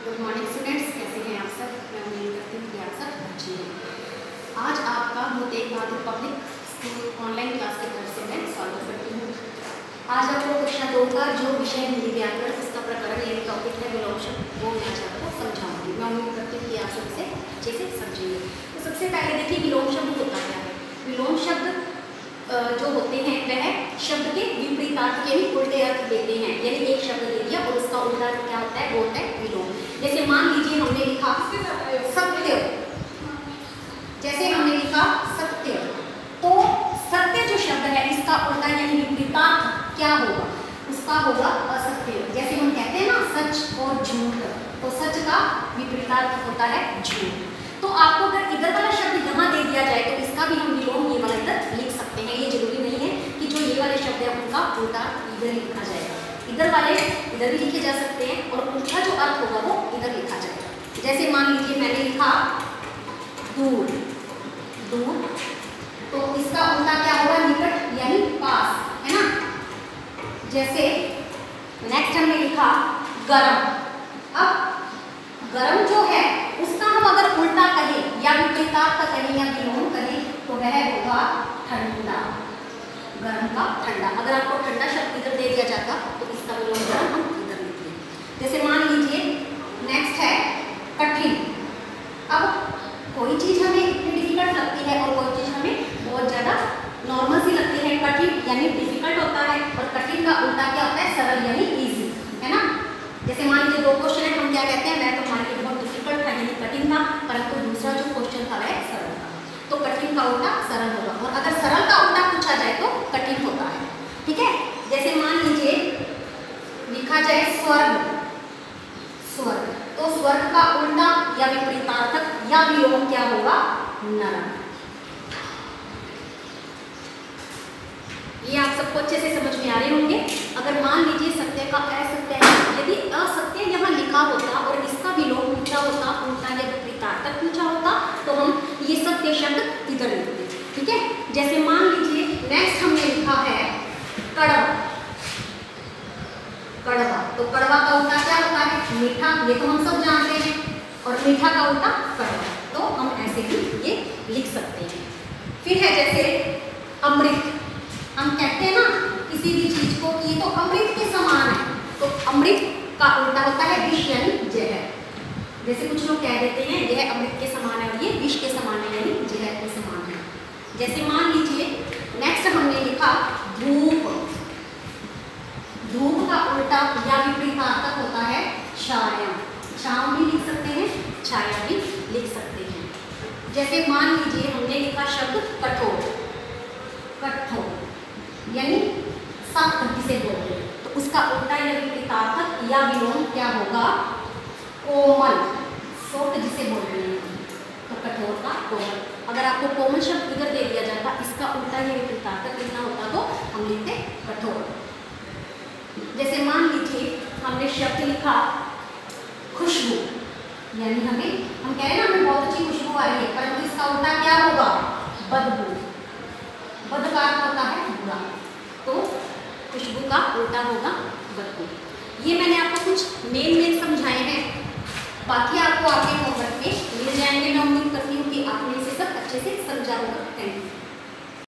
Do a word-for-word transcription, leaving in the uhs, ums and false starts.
Good morning students, कैसे हैं आप सब। मैं उम्मीद करती हूँ कि आप सब अच्छे हैं। आज आपका वो Tegh Bahadur public school online class की तरफ से मैं स्वागत करती हूँ। आज आपको कक्षा दो का जो विषय हिंदी व्याकरण उसका प्रकरण यानी टॉपिक है विलोम शब्द, वो मैं आज आपको समझाऊंगी। मैं उम्मीद करती हूँ कि आप सब इसे अच्छे से समझेंगे। तो सबसे पहले देखिए विलोम शब्द होता क्या है। विलोम शब्द जो होते हैं वह शब्द के विपरीतार्थ के भी उल्टे अर्थ देते हैं, यानी एक शब्द दे दिया और उसका उल्टा अर्थ क्या होता है, वो होता है विलोम। जैसे मान लीजिए हमने लिखा सत्य, जैसे हमने लिखा सत्य, तो सत्य जो शब्द है इसका उल्टा यानी विपरीतार्थ क्या होगा, उसका होगा असत्य। जैसे हम कहते हैं ना सच और झूठ, तो सच का विपरीतार्थ होता है झूठ। तो आपको अगर इधर वाला शब्द यहाँ दे दिया जाए तो इसका भी हम विलोम ये वाला इधर लिख सकते हैं। ये जरूरी नहीं है कि जो ये वाले शब्द है उनका उल्टा इधर ही लिखा जाएगा। इधर वाले इधर भी लिखे जा सकते हैं और उनका जो अर्थ होगा वो इधर लिखा जाएगा। जैसे मान लीजिए मैंने लिखा दूर, दूर, तो इसका उल्टा क्या होगा, निकट यानी पास, है ना। जैसे नेक्स्ट हमने लिखा गरम। अब गरम जो है उसका हम अगर उल्टा कहें या विपरीतार्थ कहें या विलोम कहें तो वह होगा ठंडा। गरम का ठंडा। अगर आपको ठंडा शब्द इधर दे दिया जाता तो इसका विलोम गरम हम इधर लिखते हैं। जैसे मान लीजिए नेक्स्ट है कठिन। अब कोई चीज हमें इतनी डिफिकल्ट लगती है और कोई चीज हमें बहुत ज्यादा नॉर्मल सी लगती है। कठिन यानी डिफिकल्ट होता है और कठिन का उल्टा क्या होता है, सरल यानी इजी, है ना। जैसे मान लीजिए दो क्वेश्चन है, हम क्या कहते हैं, मैं तो हमारे लिए बहुत डिफिकल्ट था यानी कठिन था, परंतु दूसरा जो क्वेश्चन था वह सरल था। तो कठिन का उल्टा सरल होगा और अगर सरल का उल्टा पूछा जाए तो कठिन होता है, ठीक है। जैसे मान लीजिए लिखा जाए स्वर्ग, स्वर्ग, तो स्वर्ग का उल्टा या विपरीतार्थक या विलोम क्या होगा, नरक। ये आप सबको अच्छे से समझ में आ रहे होंगे। अगर मान लीजिए सत्य का असत्य है, यदि असत्य यहाँ लिखा होता और इसका विलोम पूछा होता, उल्टा या विपरीतार्थक पूछा होता, तो हम ये सत्य शब्द इधर लिखते, ठीक है। जैसे मान लीजिए नेक्स्ट हमने लिखा है कड़वा, कड़वा, तो कड़वा का उल्टा क्या होता है, मीठा, ये तो हम सब जानते हैं, और मीठा का उल्टा कड़वा, तो हम ऐसे भी ये लिख सकते हैं। फिर है जैसे अमृत। हम कहते हैं ना किसी भी चीज को कि ये तो अमृत के समान है, तो अमृत का उल्टा होता है विष यानी जहर। जैसे कुछ लोग कह देते हैं यह अमृत के समान है और ये विष के समान है यानी जहर के समान है। जैसे मान लीजिए नेक्स्ट हमने लिखा धूप। धूप का उल्टा या विपरीतार्थक होता है छाया। छांव भी लिख सकते हैं, छाया भी लिख सकते हैं। जैसे मान लीजिए हमने लिखा शब्द कठोर, कठोर यानी सख्त जिसे बोलते हैं, तो उसका उल्टा या विपरीतार्थक या विलोम क्या होगा, कोमल, सॉफ्ट जिसे बोलते हैं, तो कठोर का कोमल। अगर आपको कोमल शब्द इधर दे दिया जाता, इसका उल्टा या विपरीतार्थक लिखना होता तो हम लिखते कठोर। जैसे मान लीजिए हमने शब्द लिखा खुशबू, यानी हमें हम कह रहे हैं ना हमें बहुत अच्छी खुशबू आ रही है, परंतु इसका उल्टा क्या होगा, बदबू। बद का अर्थ होता है बुरा, तो खुशबू का उल्टा होगा बदबू। ये मैंने आपको कुछ मेन मेन समझाए हैं, बाकी आपको आगे होमवर्क में मिल जाएंगे। मैं उम्मीद करती हूँ कि आपने इसे सब अच्छे से समझा होगा। Thank you.